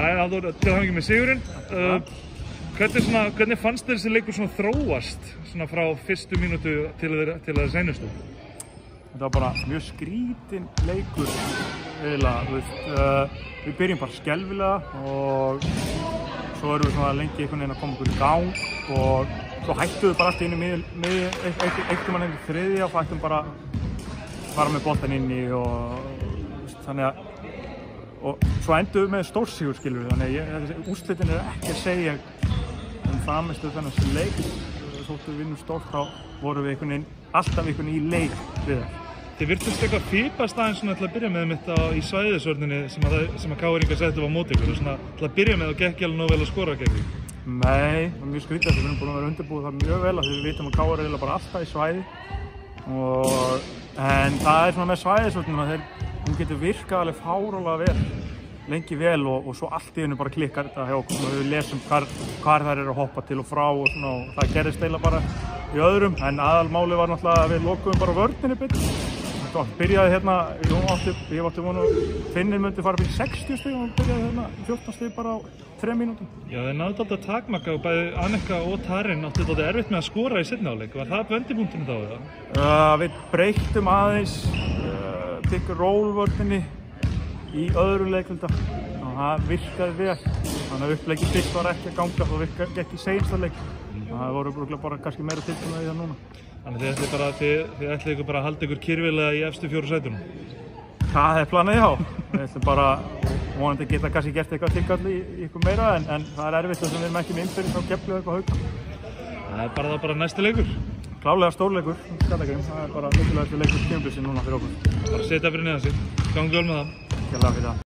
Halldór, til hamingju með sigurinn. Hvernig fannst þér þessi leikur svona þróast svona frá fyrstu mínútu til að seinustu? Þetta var bara mjög skrítinn leikur eiginlega, við byrjum bara skelfilega og svo erum við svona lengi einhvern veginn að koma okkur í gang og svo hættum við bara allt inn í einhvern mann enn þriðja og hættum bara að fara með boltann inn í og þannig að og svo endum við með stórsigur skilur við, þannig að úrslitin ekki að segja frammistuð þennan leik. Þóttu við vinnum stórt þá vorum við alltaf í leik við það. Þið virtust eitthvað fípast aðeins svona til að byrja með mitt í svæðisvörninni sem að KR settu á móti ykkur og svona til að byrja með og gekk alveg nóg vel að skora gegn því? Nei, það var mjög skrítið við erum búin að vera undirbúið það mjög vel af því við vitum að KR er bara alltaf í svæði en það er svona með svæðisvörnina hún getur virkað alveg fáránlega vel lengi vel og svo allt í hennu bara klikkar þetta hjá okkur og við lesum hvar þær eru að hoppa til og frá og svona og það gerðist eiginlega bara í öðrum en aðalmáli var náttúrulega að við lokuðum bara vörninni betur. Það byrjaði hérna, ég átti vonu Finnir myndi fara fyrir 60 stig og byrjaði hérna 14 stig bara á 3 mínútum. Já, þeir náðu alltaf takmarka og bæði Annika og Tarin áttu þetta erfitt með að skora í seinni hálfleik. Var það vendipunkturinn þá eða? Við breyttum aðeins pick-and-roll-vörninni í öðru leikvölda og það virkaði vel. Þannig að uppleikið fyrst var ekki að ganga og virkaði ekki í seinsta leik. Það voru bara kannski meira tilbúin í það núna. Þannig þið ætlið ykkur bara að halda ykkur kyrfilega í efstu 4 sætunum? Það er planið, já. Við ætlum bara vonandi geta kannski gert eitthvað tilkalli í ykkur meira en það er erfitt þess að við erum ekki með innbyrðin þá Keflavík eitthvað Hauk. Það er bara næsti leikur? Klálega stórleikur, Skallagrim. Það er bara mikilvægasti leikur tímabilsins núna fyrir okkur. Bara setja fyrir neðan sig. Gangi vel með það. Kærlega fyrir það.